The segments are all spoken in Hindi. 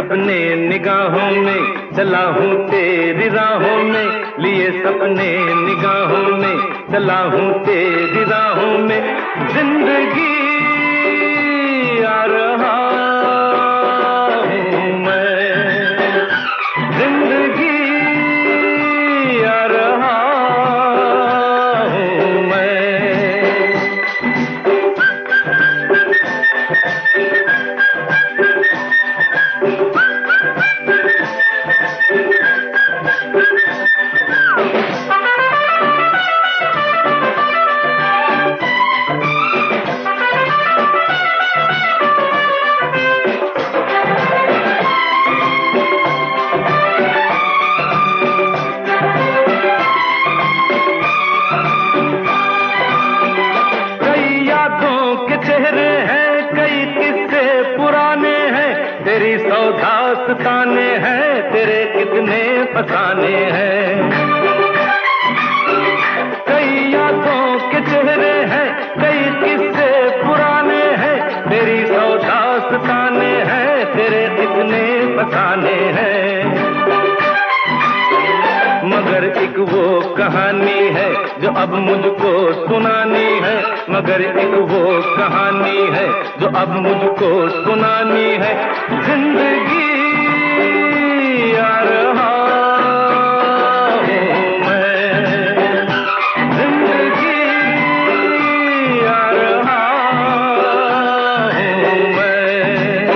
सपने निगाहों में, चला हूँ तेरी राहों में, लिए सपने निगाहों में, चला हूँ तेरी राहों में। जिंदगी आ रहा हूँ मैं, जिंदगी आ रहा हूँ मैं। चेहरे हैं कई किस्से पुराने हैं, तेरी सौ दास्ताने हैं, तेरे कितने फसाने हैं। कई यादों के चेहरे हैं, कई किस्से पुराने हैं, तेरी सौ दास्ताने हैं, तेरे कितने फसाने हैं। मगर एक वो कहानी है जो अब मुझको सुनानी है, मगर एक वो कहानी है जो अब मुझको सुनानी है। जिंदगी आ रहा हूँ मैं, जिंदगी आ रहा हूँ मैं।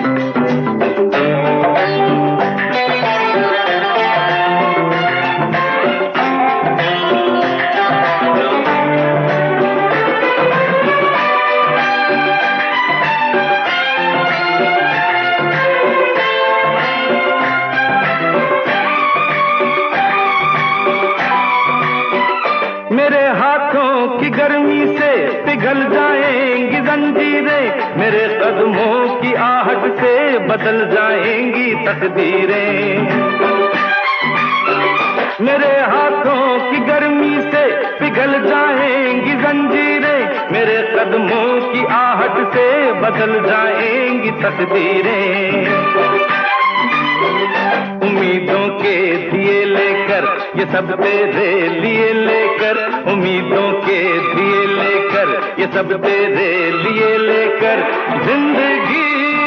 मेरे हाथों की गर्मी से पिघल जाएंगी जंजीरें, मेरे कदमों की आहट से बदल जाएंगी तकदीरें। मेरे हाथों की गर्मी से पिघल जाएंगी जंजीरें, मेरे कदमों की आहट से बदल जाएंगी तकदीरें। उम्मीदों के दिए लेकर ये सब तेरे लिए लेकर, उम्मीदों के दिए लेकर ये सब तेरे लिए लेकर। जिंदगी